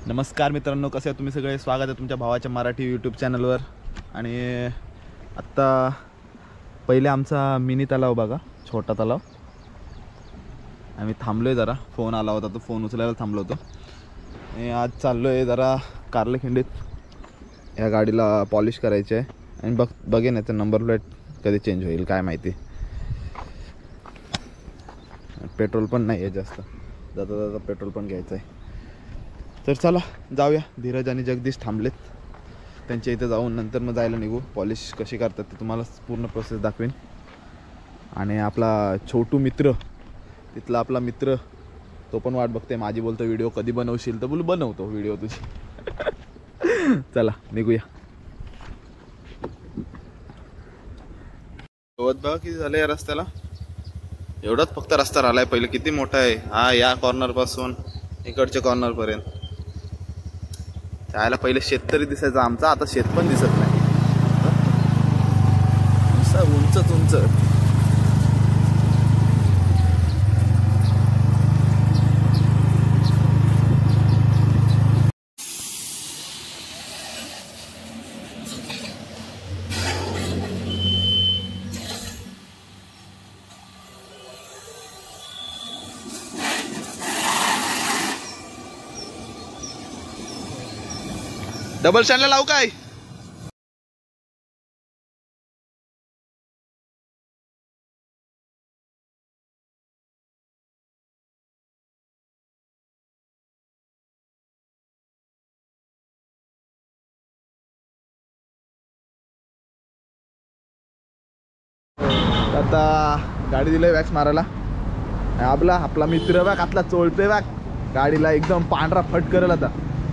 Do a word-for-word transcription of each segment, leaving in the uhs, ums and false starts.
नमस्कार मित्रांनो, कसे तुम्ही सगळे? स्वागत आहे तुमच्या भावाच्या मराठी यूट्यूब चॅनलवर. आणि आत्ता पहिले आमचा मिनी तलाव बघा, छोटा तलाव. आम्ही थांबलो आहे जरा, फोन आला होता तो फोन उचलायला थांबलो होतो. आणि आज चाललो आहे जरा कारलेखिंडीत. या गाडीला पॉलिश करायचे आहे आणि बघ बघेन याचा नंबर प्लेट कधी चेंज होईल काय माहिती. पेट्रोल पण नाही आहे जास्त, जाता जाता पेट्रोल पण घ्यायचं आहे. तर चला जाऊया. धीरज आणि जगदीश थांबलेत, त्यांच्या इथे जाऊन नंतर मग जायला निघू. पॉलिश कशी करतात ते तुम्हाला पूर्ण प्रोसेस दाखवेन. आणि आपला छोटू मित्र, तिथला आपला मित्र, तो पण वाट बघते माझी. बोलतो व्हिडिओ कधी बनवशील, तर बोलू बनवतो व्हिडिओ तुझी. चला निघूया. बघा किती झालं या रस्त्याला. एवढाच फक्त रस्ता राहिलाय, पहिले किती मोठा आहे हा. या कॉर्नर पासून इकडच्या कॉर्नर पर्यंत त्याला पहिले शेत तरी दिसायचं आमचा, आता शेत पण दिसत नाही. उंचच उंच. डबल स्टँडला लावू काय? आता गाडी दिलंय वॅक्स मारायला. आपला आपला मित्र बघ आतला चोळतोय बघ गाडीला, एकदम पांढरा फट करेल आता.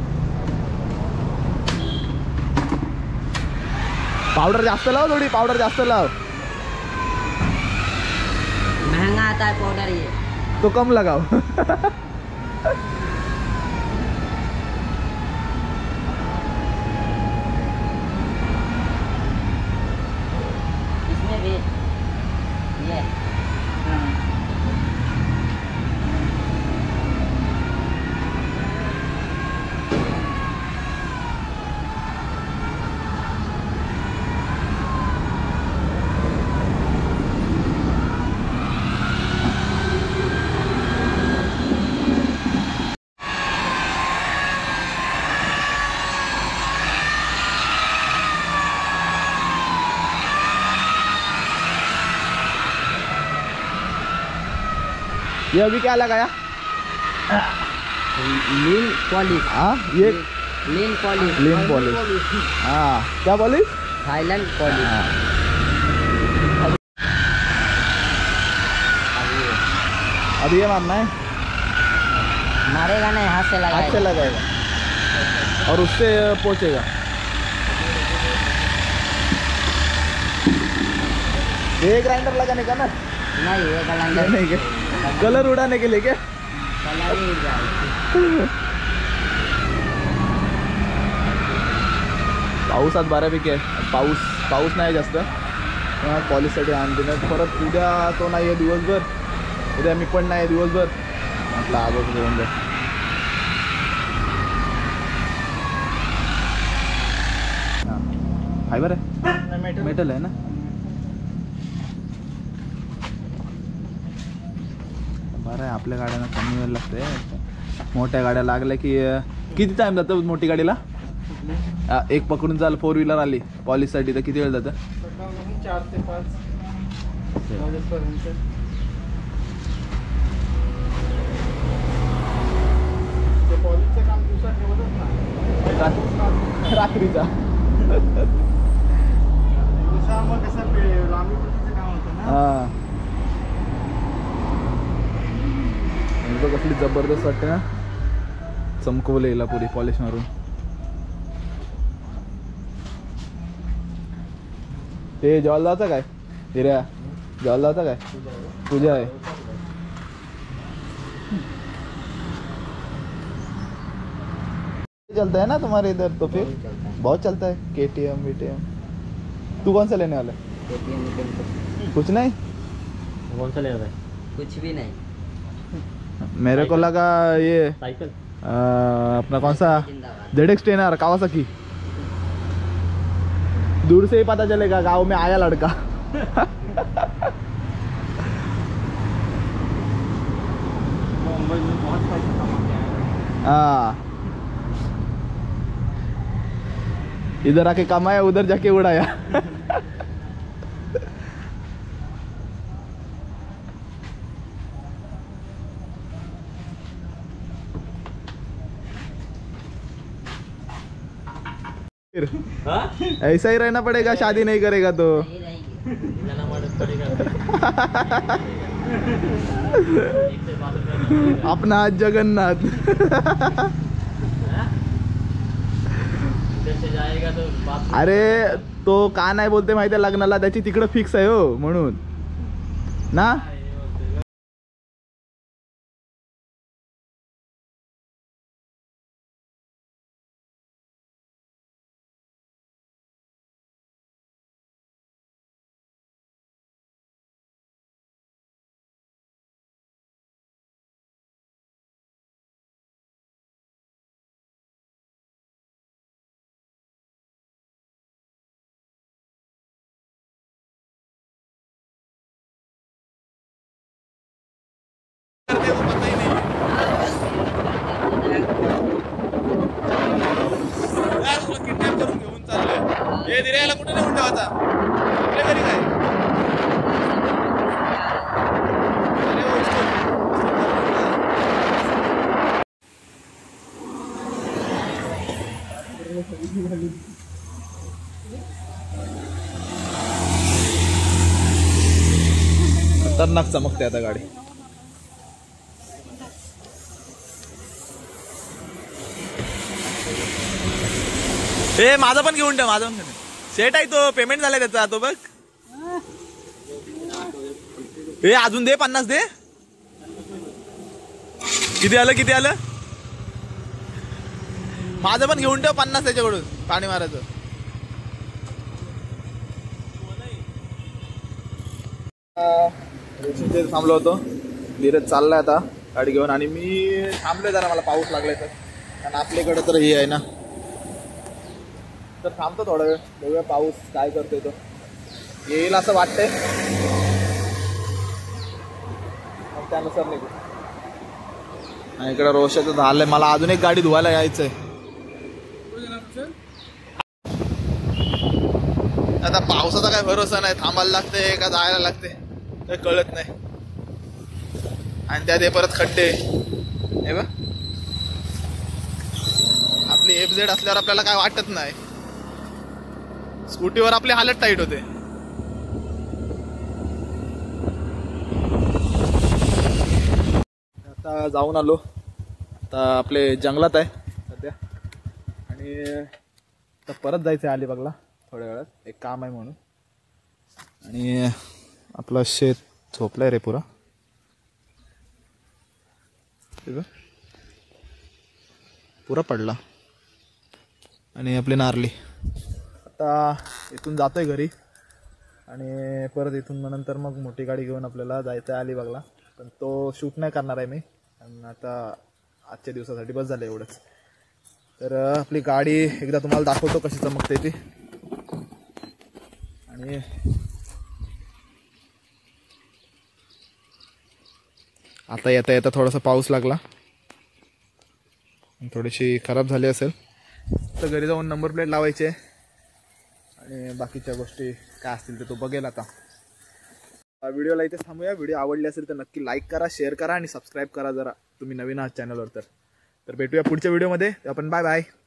पाउडर जास्त लाव, थोड़ी पाउडर जास्त लाव. महंगा आता है पाउडर, ये तो कम लगाओ. इसमें भी ये ये अभी क्या लगाया? Lean polish. हाँ ये लीन पॉलिश. लीन पॉलिश. हाँ क्या पॉलिश? Thailand polish. अभी ये मारना है, मारेगा नहीं, हाथ से लगाएगा. हाथ से लगाएगा और उससे पोंछेगा. ये ग्राइंडर लगाने का ना? नहीं, ये ग्राइंडर नहीं के कलर उड़ाने के लिए क्या? कलर ही जाएगा. पाऊस आज बऱ्यापैकी आहे. पाऊस पाऊस नाही जास्त, पॉलिशसाठी आणते नाही. परत उद्या तो नाही आहे दिवसभर, उद्या मी पण नाही दिवसभर. म्हटलं आजच घेऊन जा. फायबर आहे, मेटल आहे ना. बरं आहे, आपल्या गाड्यांना कमी वेळ लागते. मोठ्या गाड्या लागल्या की किती टाइम जातं मोठी गाडीला? एक पकडून चाल, फोर व्हीलर आली पॉलिशसाठी तर किती वेळ जातं? चार ते पाच वाजेपर्यंत. ते पॉलिशचं काम दिवसात ठेवतच ना, रात्रीचा. दिवसा मग कसं लांबी पट्टीचं काम होतं ना. हां कसली जबरदस्त वाटते ना, चमकवलं येईल पुरी पॉलिश मारून. ते जॉल जाता काय हिऱ्या? जॉल जाता काय? पूजा आहे. चलता है ना तुम्हारे इधर तो फिर बहुत चलता है K T M V T M. तू कौन सा लेने वाला है? कुछ नहीं. कौन सा ले रहा है? कुछ भी नहीं. मेरे को लगा ये साइकिल. अ, अपना कौन सा जिंदाबाद। Z X ten R Kawasaki. दूर से ही पता चलेगा गांव में आया लड़का। मुंबई में बहुत पैसे कमा के आए। हाँ, इधर आके कमाया उधर जाके उड़ाया। फिर ऐसा ही रहना पड़ेगा, शादी नहीं करेगा तो। नहीं रहेगी। अपना आज जगन्नाथ। अरे तो का नाही बोलते माहिती आहे लग्नाला, त्याची तिकडं फिक्स आहे हो म्हणून ना. किडनॅप करून घेऊन चाललोय. हे दिरायला कुठे नेऊन ठेवायचा? आपल्या घरी काय? अरे हो, इसको- खतरनाक चमकते आता गाडी. ए माझा पण घेऊन ठेव, माझा पण घेऊन ठेव. सेट आहे तो, पेमेंट झालाय त्याचा तो बघ. ए अजून दे, पन्नास दे. किती आलं किती आलं? माझं पण घेऊन ठेव पन्नास त्याच्याकडून पाणी मारायचं. रेशीमचे थांबलो होतो. धीरज चाललाय आता गाडी घेऊन आणि मी थांबलोय जरा, मला पाऊस लागलाय तर. कारण आपल्याकडे तर हे आहे ना, तर थांबतो थोडा वेळ, बघूया पाऊस काय करतोय तो. येईल असं वाटतंय, मग त्यानुसार निघू. आणि इकडे रोषाचं झालंय, मला अजून एक गाडी धुवायला यायचंय. आता पावसाचा काय भरोसा नाही, थांबायला लागते का जायला लागते ते कळत नाही. आणि त्यात हे परत खड्डे. हे बघ, आपली एफ झेड असल्यावर आपल्याला काय वाटत नाही, स्कूटीवर आपली हालत टाईट होते. आता जाऊन आलो, आता आपले जंगलात आहे सध्या. आणि आता परत जायचं आहे अलिबागला थोड्या वेळात, एक काम आहे म्हणून. आणि आपलं शेत झोपलाय रे पुरा. पुरा पडला. आणि आपली नारली. आता इथून जातोय घरी आणि परत इथून मग नंतर मग मोठी गाडी घेऊन आपल्याला जायचं आहे अलिबागला. पण तो शूट नाही करणार आहे मी, आणि आता आजच्या दिवसासाठी बस झालं एवढंच. तर आपली गाडी एकदा तुम्हाला दाखवतो कशी चमकते ती. आणि आता येता येता थोडासा पाऊस लागला, थोडीशी खराब झाली असेल तर घरी जाऊन नंबर प्लेट लावायचे आणि बाकीच्या गोष्टी काय असतील ते तो बघेल. आता व्हिडिओला इथे थांबूया. व्हिडिओ आवडली असेल तर नक्की लाईक करा, शेअर करा आणि सबस्क्राईब करा जरा तुम्ही नवीन आहात चॅनलवर तर. तर भेटूया पुढच्या व्हिडिओमध्ये. आपण बाय बाय.